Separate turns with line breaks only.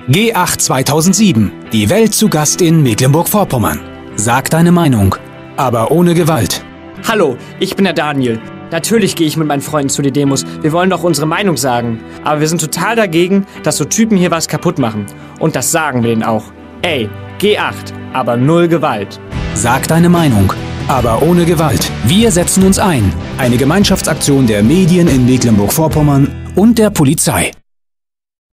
G8 2007. Die Welt zu Gast in Mecklenburg-Vorpommern. Sag deine Meinung, aber ohne Gewalt.
Hallo, ich bin der Daniel. Natürlich gehe ich mit meinen Freunden zu den Demos. Wir wollen doch unsere Meinung sagen. Aber wir sind total dagegen, dass so Typen hier was kaputt machen. Und das sagen wir denen auch. Ey, G8, aber null Gewalt.
Sag deine Meinung, aber ohne Gewalt. Wir setzen uns ein. Eine Gemeinschaftsaktion der Medien in Mecklenburg-Vorpommern und der Polizei.